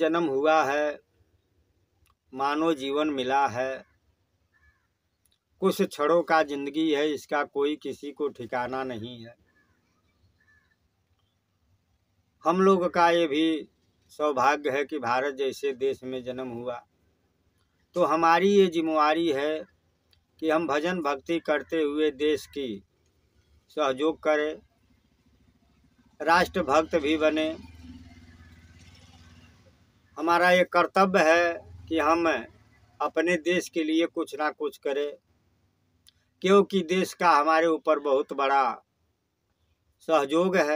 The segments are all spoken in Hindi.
जन्म हुआ है, मानव जीवन मिला है, कुछ क्षणों का जिंदगी है, इसका कोई किसी को ठिकाना नहीं है। हम लोग का ये भी सौभाग्य है कि भारत जैसे देश में जन्म हुआ, तो हमारी ये जिम्मेवारी है कि हम भजन भक्ति करते हुए देश की सहयोग करें, राष्ट्र भक्त भी बने। हमारा ये कर्तव्य है कि हम अपने देश के लिए कुछ ना कुछ करें, क्योंकि देश का हमारे ऊपर बहुत बड़ा सहयोग है।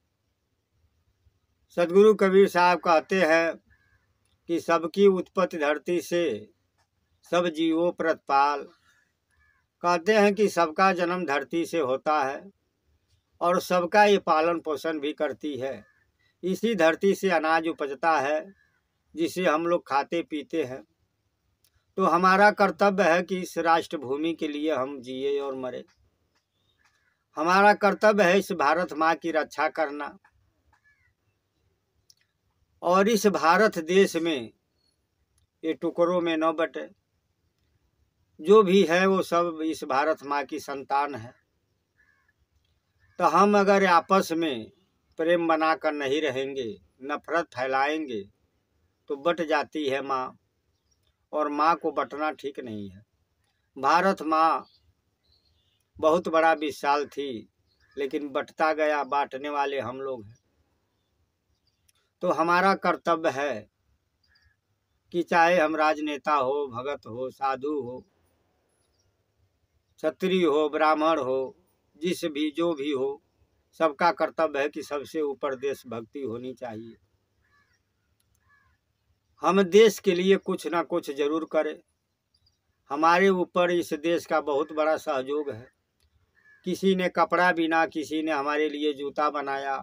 सदगुरु कबीर साहब कहते हैं कि सबकी उत्पत्ति धरती से, सब जीवों प्रतिपाल। कहते हैं कि सबका जन्म धरती से होता है और सबका ये पालन पोषण भी करती है। इसी धरती से अनाज उपजता है जिसे हम लोग खाते पीते हैं। तो हमारा कर्तव्य है कि इस राष्ट्र भूमि के लिए हम जिए और मरे। हमारा कर्तव्य है इस भारत माँ की रक्षा करना, और इस भारत देश में ये टुकड़ों में न बटे। जो भी है वो सब इस भारत माँ की संतान है। तो हम अगर आपस में प्रेम बनाकर नहीं रहेंगे, नफरत फैलाएंगे, तो बट जाती है माँ, और माँ को बटना ठीक नहीं है। भारत माँ बहुत बड़ा विशाल थी, लेकिन बटता गया, बांटने वाले हम लोग हैं। तो हमारा कर्तव्य है कि चाहे हम राजनेता हो, भगत हो, साधु हो, क्षत्रिय हो, ब्राह्मण हो, जो भी हो, सबका कर्तव्य है कि सबसे ऊपर देशभक्ति होनी चाहिए। हम देश के लिए कुछ ना कुछ जरूर करें। हमारे ऊपर इस देश का बहुत बड़ा सहयोग है। किसी ने कपड़ा बिना, किसी ने हमारे लिए जूता बनाया,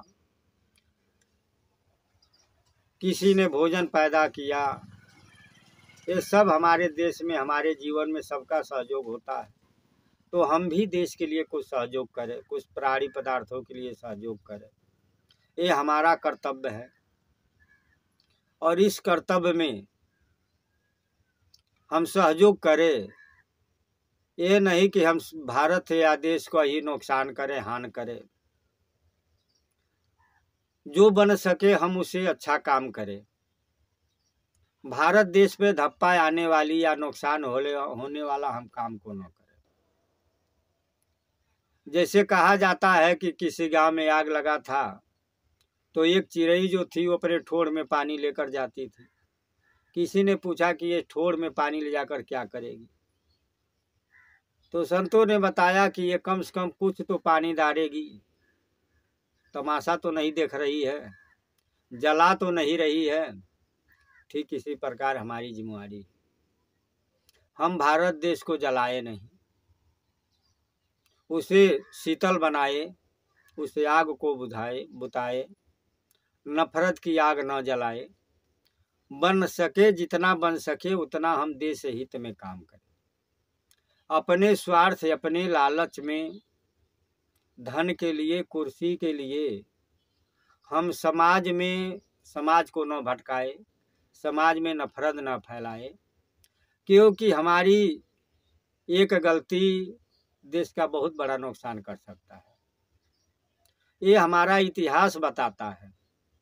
किसी ने भोजन पैदा किया। ये सब हमारे देश में, हमारे जीवन में सबका सहयोग होता है। तो हम भी देश के लिए कुछ सहयोग करें, कुछ प्राणी पदार्थों के लिए सहयोग करें। ये हमारा कर्तव्य है, और इस कर्तव्य में हम सहयोग करें। ये नहीं कि हम भारत या देश को ही नुकसान करें, हानि करें। जो बन सके हम उसे अच्छा काम करें। भारत देश पे धप्पा आने वाली या नुकसान होने वाला हम काम को न करें। जैसे कहा जाता है कि किसी गांव में आग लगा था, तो एक चिड़ै जो थी वो अपने ठोड़ में पानी लेकर जाती थी। किसी ने पूछा कि ये ठोड़ में पानी ले जाकर क्या करेगी, तो संतों ने बताया कि ये कम से कम कुछ तो पानी डालेगी। तमाशा तो नहीं देख रही है, जला तो नहीं रही है। ठीक इसी प्रकार हमारी जिम्मेवारी, हम भारत देश को जलाए नहीं, उसे शीतल बनाए, उसे आग को बुताए, नफरत की आग न जलाए। बन सके, जितना बन सके उतना हम देश हित में काम करें। अपने स्वार्थ, अपने लालच में, धन के लिए, कुर्सी के लिए हम समाज को न भटकाए, समाज में नफरत न फैलाए। क्योंकि हमारी एक गलती देश का बहुत बड़ा नुकसान कर सकता है। ये हमारा इतिहास बताता है।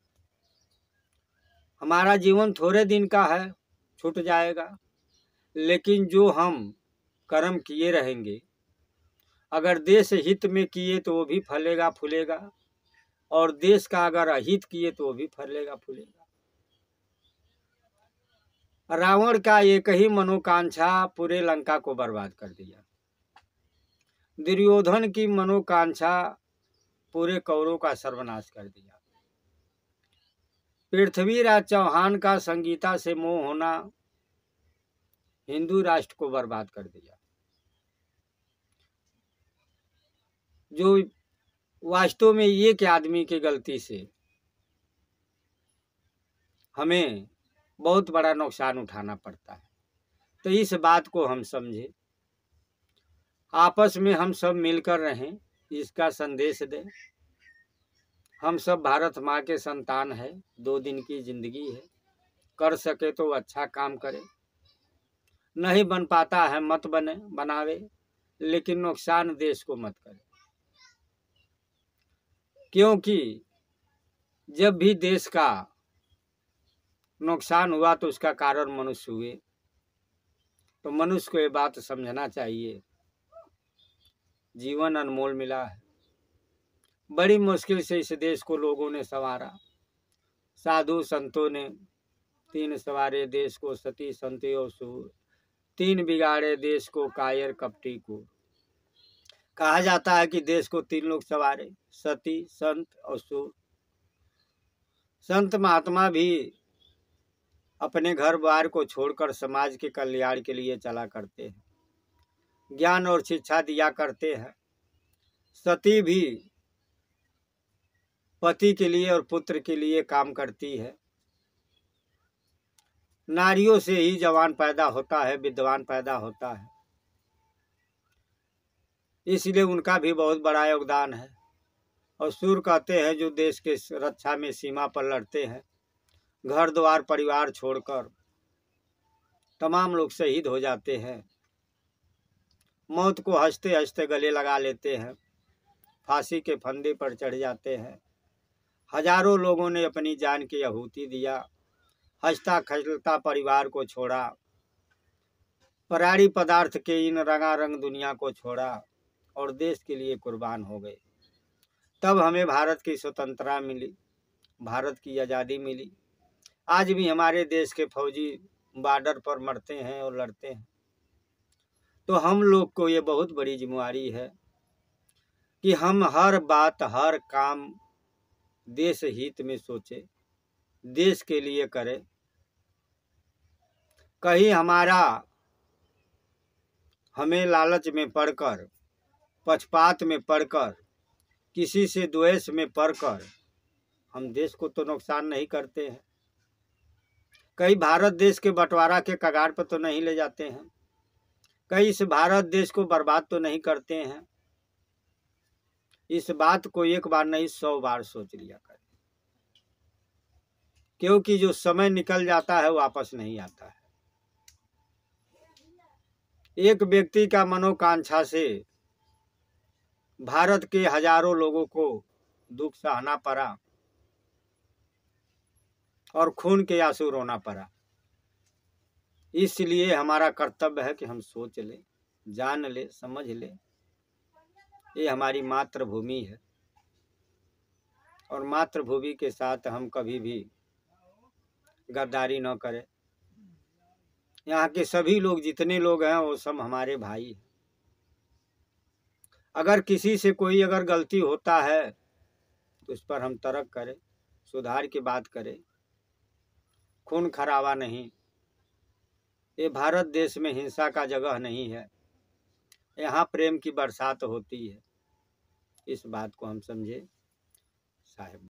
हमारा जीवन थोड़े दिन का है, छूट जाएगा, लेकिन जो हम कर्म किए रहेंगे, अगर देश हित में किए तो वो भी फलेगा फूलेगा, और देश का अगर अहित किए तो वो भी फलेगा फूलेगा। रावण का एक ही मनोकांक्षा पूरे लंका को बर्बाद कर दिया। दुर्योधन की मनोकांक्षा पूरे कौरवों का सर्वनाश कर दिया। पृथ्वीराज चौहान का संगीता से मोह होना हिंदू राष्ट्र को बर्बाद कर दिया। जो वास्तव में एक आदमी की गलती से हमें बहुत बड़ा नुकसान उठाना पड़ता है। तो इस बात को हम समझे, आपस में हम सब मिलकर रहें, इसका संदेश दें। हम सब भारत माँ के संतान है, 2 दिन की जिंदगी है, कर सके तो अच्छा काम करे, नहीं बन पाता है मत बनावे, लेकिन नुकसान देश को मत करे। क्योंकि जब भी देश का नुकसान हुआ तो उसका कारण मनुष्य हुए। तो मनुष्य को ये बात समझना चाहिए, जीवन अनमोल मिला है, बड़ी मुश्किल से इस देश को लोगों ने संवारा। साधु संतों ने 3 सवारे देश को, सती संत और सूर 3 बिगाड़े देश को, कायर कपटी को। कहा जाता है कि देश को 3 लोग संवारे, सती, संत और सूर। संत महात्मा भी अपने घर बार को छोड़कर समाज के कल्याण के लिए चला करते हैं, ज्ञान और शिक्षा दिया करते हैं। सती भी पति के लिए और पुत्र के लिए काम करती है। नारियों से ही जवान पैदा होता है, विद्वान पैदा होता है, इसलिए उनका भी बहुत बड़ा योगदान है। और सूर कहते हैं जो देश के रक्षा में सीमा पर लड़ते हैं, घर द्वार परिवार छोड़कर तमाम लोग शहीद हो जाते हैं, मौत को हंसते हंसते गले लगा लेते हैं, फांसी के फंदे पर चढ़ जाते हैं। हजारों लोगों ने अपनी जान की आहुति दिया, हंसता खिलता परिवार को छोड़ा, पराड़ी पदार्थ के इन रंगारंग दुनिया को छोड़ा और देश के लिए कुर्बान हो गए। तब हमें भारत की स्वतंत्रता मिली, भारत की आज़ादी मिली। आज भी हमारे देश के फौजी बॉर्डर पर मरते हैं और लड़ते हैं। तो हम लोग को ये बहुत बड़ी जिम्मेवारी है कि हम हर बात हर काम देश हित में सोचे, देश के लिए करें। कहीं हमें लालच में पड़कर, पक्षपात में पड़कर, किसी से द्वेष में पड़कर हम देश को तो नुकसान नहीं करते हैं, कहीं भारत देश के बंटवारा के कगार पर तो नहीं ले जाते हैं, कहीं इस भारत देश को बर्बाद तो नहीं करते हैं। इस बात को एक बार नहीं 100 बार सोच लिया करें, क्योंकि जो समय निकल जाता है वापस नहीं आता है। एक व्यक्ति का मनोकांक्षा से भारत के हजारों लोगों को दुख सहना पड़ा और खून के आंसू रोना पड़ा। इसलिए हमारा कर्तव्य है कि हम सोच ले, जान ले, समझ ले, ये हमारी मातृभूमि है और मातृभूमि के साथ हम कभी भी गद्दारी न करें। यहाँ के सभी लोग, जितने लोग हैं, वो सब हमारे भाई हैं। अगर किसी से कोई अगर गलती होता है तो उस पर हम तर्क करें, सुधार की बात करें, खून खराबा नहीं। ये भारत देश में हिंसा का जगह नहीं है, यहाँ प्रेम की बरसात होती है। इस बात को हम समझे साहिब।